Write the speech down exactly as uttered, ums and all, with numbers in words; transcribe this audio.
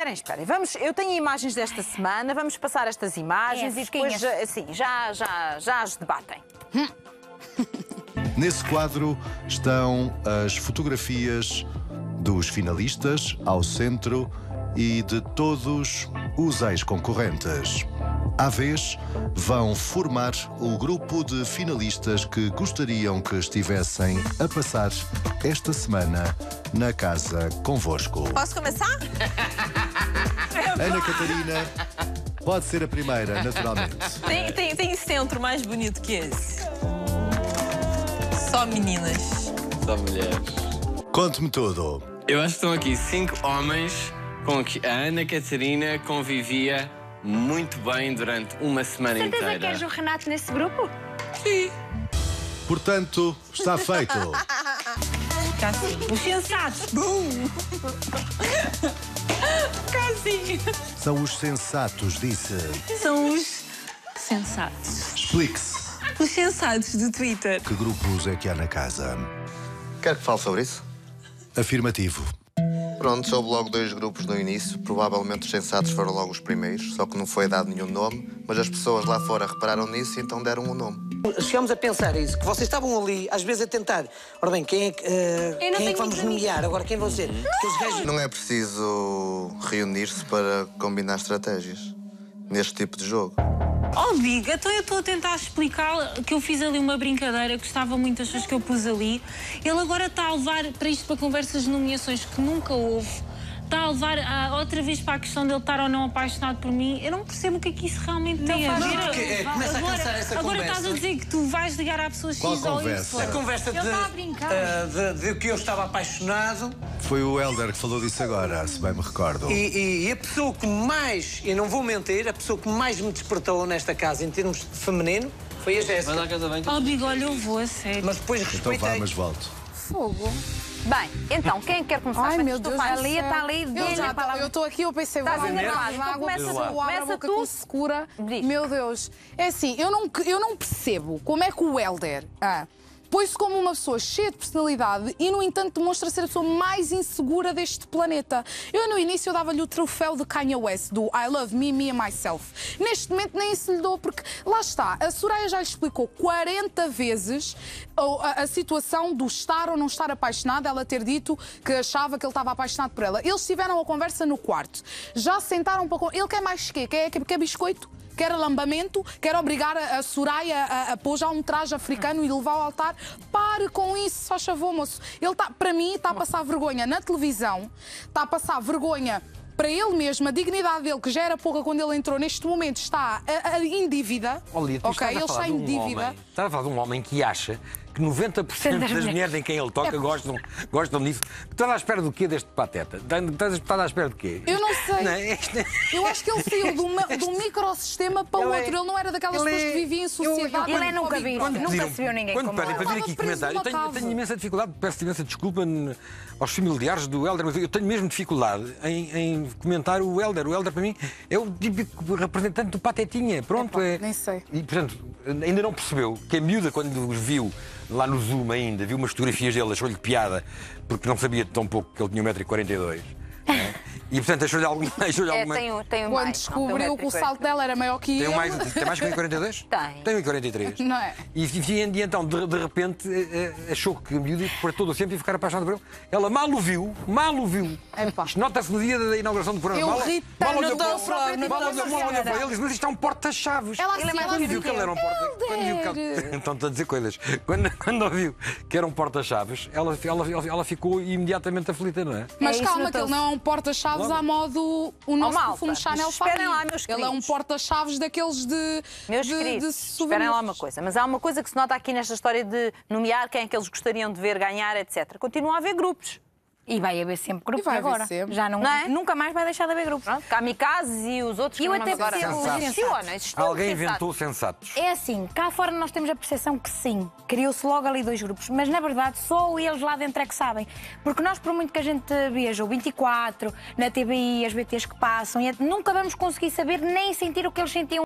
esperem, esperem. Vamos, eu tenho imagens desta semana, vamos passar estas imagens É, e depois fresquinhas. assim, já, já, já as debatem. Nesse quadro estão as fotografias dos finalistas ao centro e de todos os ex-concorrentes. À vez, vão formar o grupo de finalistas que gostariam que estivessem a passar esta semana na casa convosco. Posso começar? Ana Catarina pode ser a primeira, naturalmente. Tem, tem, tem centro mais bonito que esse? Só meninas. Só mulheres. Conte-me tudo. Eu acho que estão aqui cinco homens com que a Ana Catarina convivia muito bem durante uma semana Certeza inteira. que és o Renato nesse grupo? Sim. Portanto, está feito. Assim. Os sensatos. Bum! Assim. São os sensatos, disse. São os sensatos. Explique-se. Os sensatos do Twitter. Que grupos é que há na casa? Quer que fale sobre isso? Afirmativo. Pronto, houve logo dois grupos no início. Provavelmente os sensatos foram logo os primeiros, só que não foi dado nenhum nome. Mas as pessoas lá fora repararam nisso e então deram um nome. Chegámos a pensar isso, que vocês estavam ali, às vezes, a tentar. Ora bem, quem é que, uh, quem é que vamos nomear? Agora quem vão ser? Aqueles gajos... Não é preciso reunir-se para combinar estratégias neste tipo de jogo. Oh, Big, então eu estou a tentar explicar que eu fiz ali uma brincadeira, gostava muito das coisas que eu pus ali. Ele agora está a levar para isto, para conversas de nomeações que nunca houve. Está a levar a, outra vez para a questão dele estar ou não apaixonado por mim. Eu não percebo o que é que isso realmente tem a ver. porque, é, começa a agora, cansar essa agora conversa. estás a dizer que tu vais ligar à pessoa Qual X ou conversa? A Y. conversa de, Ele está a brincar. uh, de, de que eu estava apaixonado Foi o Helder que falou disso agora, se bem me recordo. e, e a pessoa que mais, e não vou mentir, a pessoa que mais me despertou nesta casa em termos de feminino foi a Jéssica. Vai lá casa bem. Oh, Big, olha, eu vou a sério. Mas depois Então respeitei. vá, mas volto. Fogo. Bem, então, quem quer começar? Ai, Mas meu tu Deus faz. do Ali céu. está ali, Eu diz já a palavra. eu estou aqui, eu pensei, Estás vou enervado, água, então água, começa água, tu, água, começa a boca tu. com secura. Diz. Meu Deus. É assim, eu não, eu não percebo como é que o Helder ah, pôs-se como uma pessoa cheia de personalidade e, no entanto, demonstra ser a pessoa mais insegura deste planeta. Eu, no início, eu dava-lhe o troféu de Kanye West, do I love me, me and myself. Neste momento, nem isso lhe dou, porque lá está, a Soraya já lhe explicou quarenta vezes a, a, a situação do estar ou não estar apaixonada, ela ter dito que achava que ele estava apaixonado por ela. Eles tiveram a conversa no quarto. Já sentaram para... Ele quer mais quê? Quer, quer, quer biscoito? Quer alambamento, quer obrigar a, a Soraya a, a pôr já um traje africano e levar ao altar. Pare com isso, só chavou, moço. Ele está, para mim, está a passar vergonha na televisão, está a passar vergonha para ele mesmo, a dignidade dele, que já era pouca quando ele entrou, neste momento está a, a, em dívida. Olha, tu ok, estás a ele falar está de em um dívida. homem, estás a falar de um homem que acha que noventa por cento das mulheres em quem ele toca gostam, gostam disso. Estás à espera do quê deste pateta? Estás estás à espera de quê? Eu não sei. Não, isto é- Eu acho que ele saiu de, uma, de um microsistema para o Ele é- outro. Ele não era daquelas ele pessoas é- que viviam em sociedade. Ele é nunca visto. Quando Nunca pediram- se viu ninguém Quando como pedem ele. para vir aqui Estava preso comentar, eu tenho, numa eu tenho cave. imensa dificuldade, peço imensa desculpa n- aos familiares do Helder, mas eu tenho mesmo dificuldade em, em comentar o Helder. O Helder, para mim, é o típico representante do Patetinha. Pronto, Epá, é. nem sei. E, portanto, ainda não percebeu que a miúda, quando os viu lá no Zoom ainda, viu umas fotografias dele, achou-lhe piada, porque não sabia tão pouco que ele tinha um metro e quarenta e dois. E, portanto, achou-lhe alguma... Achou É, alguma... tem, um- tem um Quando mais, não, descobriu tem um que o metro e salto dela era maior que Tem, ele. um mais, tem mais que um metro e quarenta e dois? Tem. Tem um metro e quarenta e três. Não é? E, e, e então, de, de repente, eh, eh, achou que a miúda ia por todo o sempre e ficar apaixonada por ele. Ela mal o viu, mal o viu. Epá. Isto nota-se no dia da inauguração do programa. Eu Mal, ri mal tanto olhou da para ele, própria mal olhou- tipo, mal olhou para ele e disse, mas isto é um porta-chaves. Ela E assim, ela quando viu assim, que ele era um porta... Quando viu que ele... Então, estou a dizer coisas. Quando, quando ouviu que era um porta-chaves, ela, ela, ela ficou imediatamente aflita, não é? Mas É isso, calma, que notou-se. ele não é um porta-chaves à modo o nosso malta, perfume Chanel esperem Paris. lá, meus Ele é um queridos. porta-chaves daqueles de, Meus de, de queridos, souvenirs. esperem lá uma coisa. Mas há uma coisa que se nota aqui nesta história de nomear quem é que eles gostariam de ver ganhar, etcétera. Continua a haver grupos. E vai haver sempre grupos E vai haver agora. sempre. Já não, Não é? Nunca mais vai deixar de haver grupos. Pronto, Kamikazes e os outros E eu que não até agora. percebo os Existiu, sensatos. não existiu Alguém sensato. inventou sensatos. É assim, cá fora nós temos a percepção que sim, criou-se logo ali dois grupos, mas na verdade só eles lá dentro é que sabem. Porque nós, por muito que a gente veja o vinte e quatro, na T V I, as B Ts que passam, e nunca vamos conseguir saber nem sentir o que eles sentiam